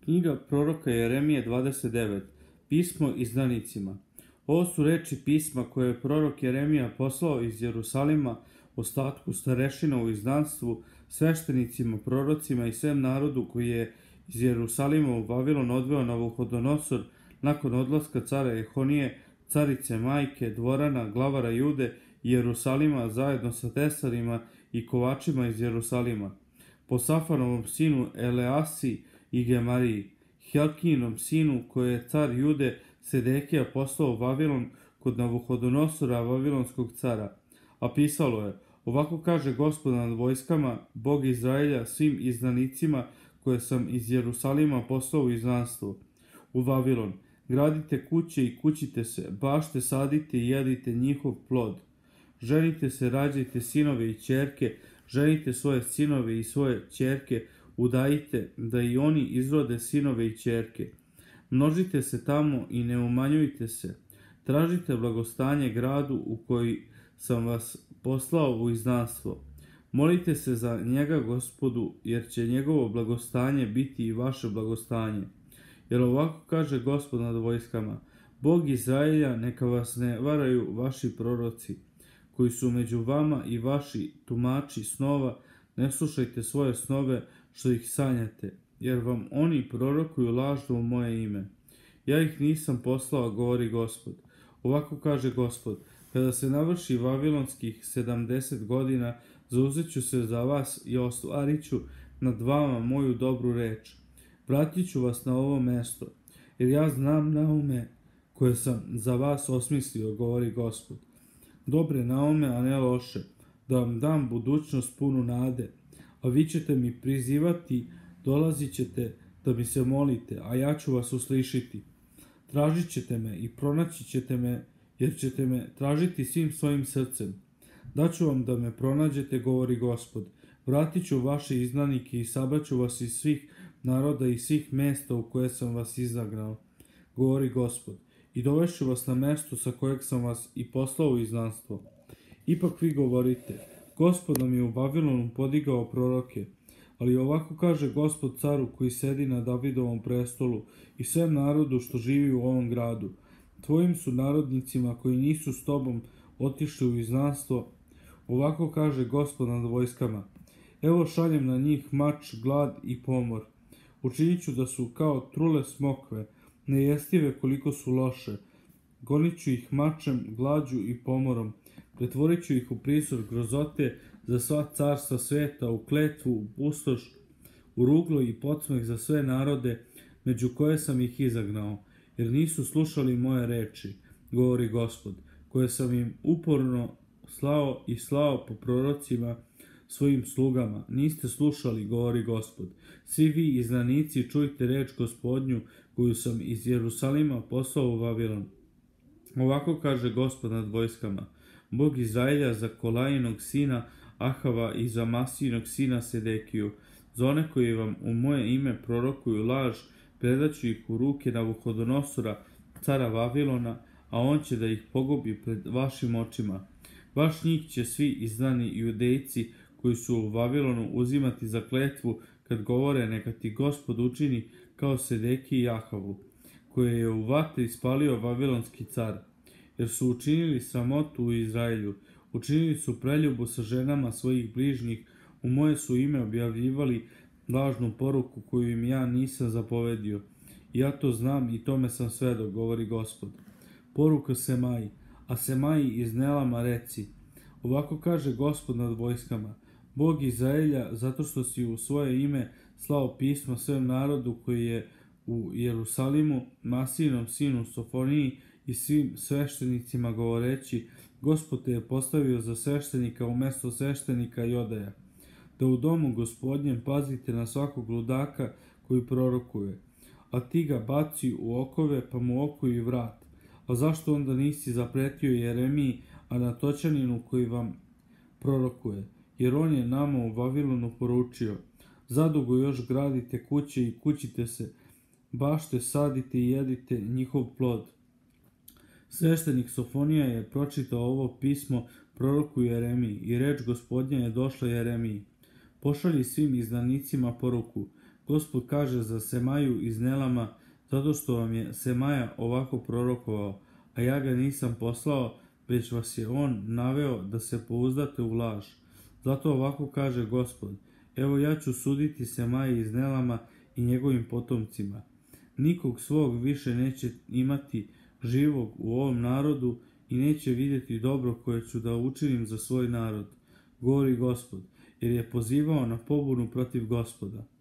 Knjiga proroka Jeremije 29. Pismo izdanicima. Ovo su reči pisma koje je prorok Jeremija poslao iz Jerusalima ostatku starešina u izdanstvu, sveštenicima, prorocima i svem narodu koji je iz Jerusalima u Vavilon odveo Navuhodonosor nakon odlaska cara Jehonije, carice majke, dvorana, glavara Jude i Jerusalima zajedno sa tesarima i kovačima iz Jerusalima. Po Safanovom sinu Eleasi i Gemariji, Helkinom sinu koje je car Jude Sedekija poslao u Vavilon kod Navuhodonosora, vavilonskog cara. A pisalo je: ovako kaže Gospod nad vojskama, Bog Izraelja, svim izdanicima koje sam iz Jerusalima poslao u izgnanstvo u Vavilon: gradite kuće i kućite se, bašte sadite i jedite njihov plod. Ženite se, rađajte sinove i ćerke, ženite svoje sinove i svoje ćerke, udajite da i oni izrode sinove i ćerke. Množite se tamo i ne umanjujte se. Tražite blagostanje gradu u koji sam vas poslao u izgnanstvo. Molite se za njega Gospodu, jer će njegovo blagostanje biti i vaše blagostanje. Jer ovako kaže Gospod nad vojskama: Bog Izraelja, neka vas ne varaju vaši proroci, koji su među vama, i vaši tumači snova, ne slušajte svoje snove što ih sanjate, jer vam oni prorokuju lažno u moje ime. Ja ih nisam poslao, govori Gospod. Ovako kaže Gospod: kada se navrši vavilonskih 70 godina, zauzeću se za vas i ostvarit ću nad vama moju dobru reč. Vratit ću vas na ovo mesto, jer ja znam naume koje sam za vas osmislio, govori Gospod. Dobre naume, a ne loše, da vam dam budućnost punu nade. A vi ćete mi prizivati, dolazit ćete da mi se molite, a ja ću vas uslišiti. Tražit ćete me i pronaći ćete me, jer ćete me tražiti svim svojim srcem. Daću vam da me pronađete, govori Gospod. Vratit ću vaše izgnanike i sabraću vas iz svih naroda i svih mesta u koje sam vas izagnao, govori Gospod. I dovešću vas na mesto sa kojeg sam vas i poslao u izgnanstvo. Ipak vi govorite: Gospod nam je u Vavilonu podigao proroke. Ali ovako kaže Gospod caru koji sedi na Davidovom prestolu i svem narodu što živi u ovom gradu: tvojim su narodnicima koji nisu s tobom otišli u izgnanstvo. Ovako kaže Gospod nad vojskama: evo šaljem na njih mač, glad i pomor. Učinit ću da su kao trule smokve, nejestive koliko su loše. Gonit ću ih mačem, glađu i pomorom. Pretvorit ću ih u prizor grozote za sva carstva sveta, u kletvu, u pustoš, u ruglo i podsmeh za sve narode među koje sam ih izagnao, jer nisu slušali moje reči, govori Gospod, koje sam im uporno slao po prorocima svojim slugama. Niste slušali, govori Gospod. Svi vi izgnanici, čujte reč Gospodnju koju sam iz Jerusalima poslao u Vavilon. Ovako kaže Gospod nad vojskama: Bog Izraelja, za Kolajinog sina Ahava i za Masijinog sina Sedekiju, za one koji vam u moje ime prorokuju laž, predaću ih u ruke Navuhodonosora, cara Vavilona, a on će da ih pogubi pred vašim očima. Baš njih će svi izdani judejci koji su u Vavilonu uzimati za kletvu, kad govore: neka ti Gospod učini kao Sedekiji i Ahavu, koje je u vatri spalio vavilonski car. Jer su učinili sramotu u Izraelju, učinili su preljubu sa ženama svojih bližnjih, u moje su ime objavljivali lažnu poruku koju im ja nisam zapovedio. Ja to znam i tome sam svedok, govori Gospod. Poruka Semaji, a Semaji iz Nelama reci: ovako kaže Gospod nad vojskama: Bog Izraelja, zato što si u svoje ime slao pismo svem narodu koji je u Jerusalimu, Masijinom sinu Sofoniji i svim sveštenicima, govoreći: Gospod te je postavio za sveštenika umesto sveštenika Jodaja, da u domu Gospodnjem pazite na svakog ludaka koji prorokuje, a ti ga baci u okove, pa mu okuj vrat. A zašto onda nisi zapretio Jeremiji, a Natoćaninu koji vam prorokuje? Jer on je nama u Vavilonu poručio: zadugo još gradite kuće i kućite se, bašte sadite i jedite njihov plod. Sveštenik Sofonija je pročitao ovo pismo proroku Jeremiji i reč Gospodnja je došla Jeremiji: pošalji svim izdanicima poruku: Gospod kaže za Semaju iz Nelama, zato što vam je Semaja ovako prorokovao, a ja ga nisam poslao, već vas je on naveo da se pouzdate u laž. Zato ovako kaže Gospod, evo ja ću suditi Semaji iz Nelama i njegovim potomcima. Nikog svog više neće imati živog u ovom narodu i neće vidjeti dobro koje ću da učinim za svoj narod, govori Gospod, jer je pozivao na pobunu protiv Gospoda.